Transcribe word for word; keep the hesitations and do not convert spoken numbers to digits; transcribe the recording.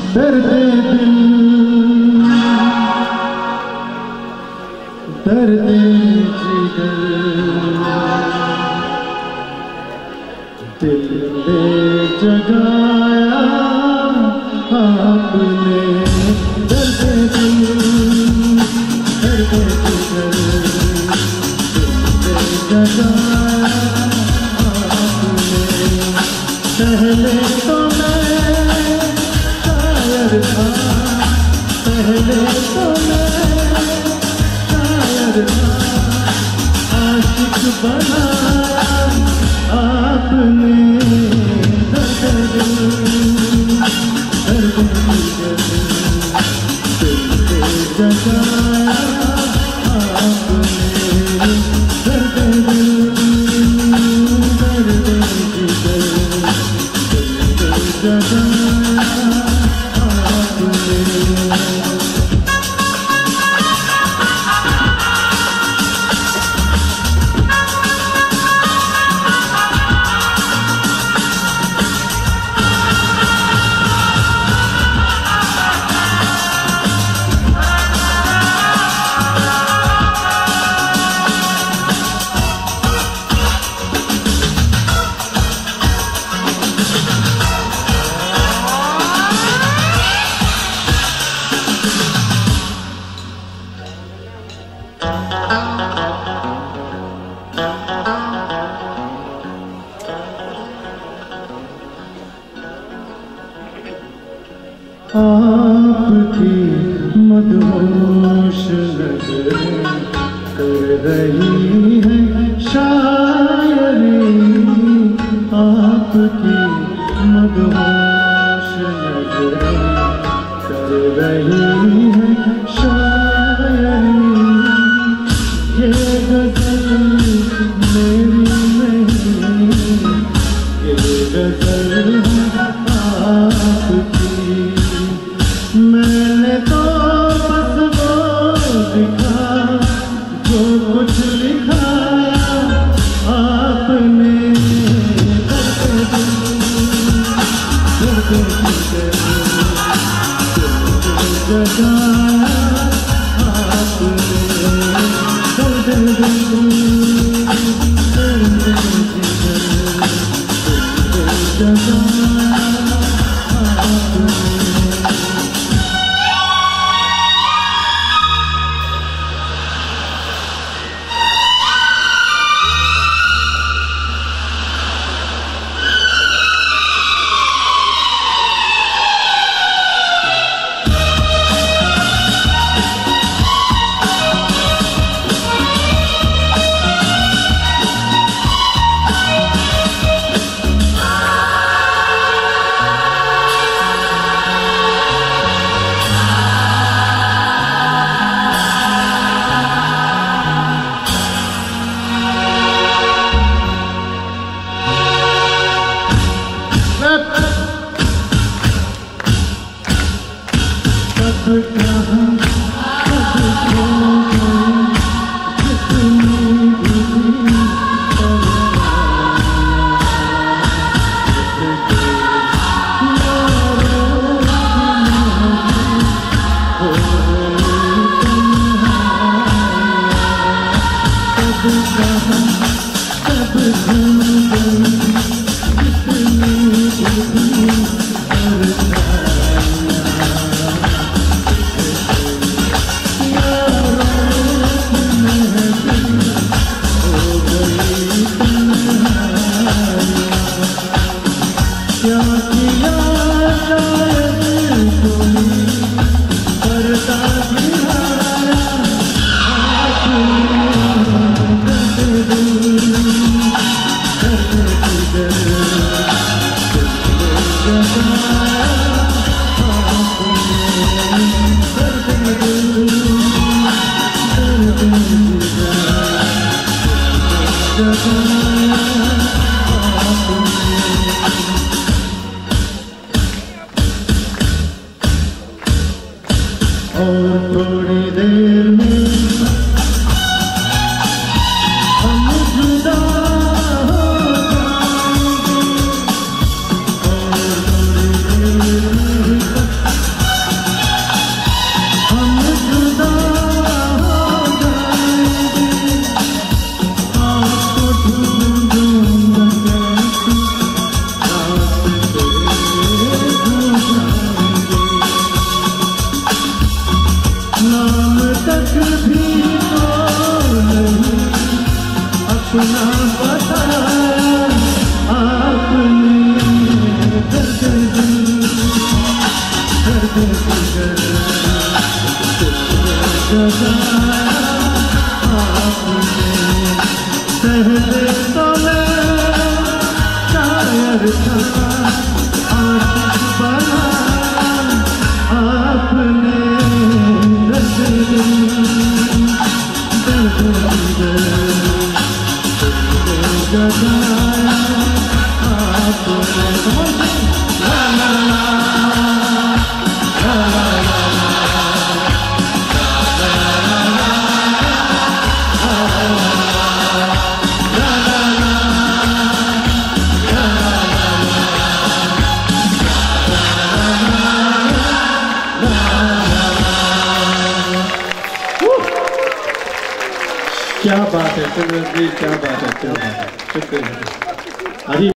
दर्द दिल दर्द जिगर दिल ने जगाया आपने दर्द दिल दर्द जिगर दिल ने जगाया आपने। पहले तो मैं शायर था पहले तो मैं शायर था आशिक बना आपने दर्द दिल दर्द जिगर दिल पे जगाया आपने दर्द दिल दर्द जिगर दिल पे जगाया आपने। आपकी मदहोश नजरें कर रही है शायरी आपकी मदहोश नजरें कर रही है शायरी। ये गजल मेरी नहीं ये गजल आपकी। मैंने तो बस वो लिखा जो कुछ लिखाया आपने दर्द दिल दर्द जिगर दिल जगाया आपने दर्द दिल दर्द जिगर दिल जगाया आपने। और थोड़ी देर में हम जुदा हो जाएंगे और थोड़ी देर में अपना बताया आपने दर्द दिल दर्द जिगर जगाया आपने। पहले तो मैं शायर था आशिक बना आपने दर्द दिल दर्द जिगर जगाया आपने। ला ला ला ला ला क्या बात है सिमरत जी, क्या बात है, क्या बात है, शुक्रिया।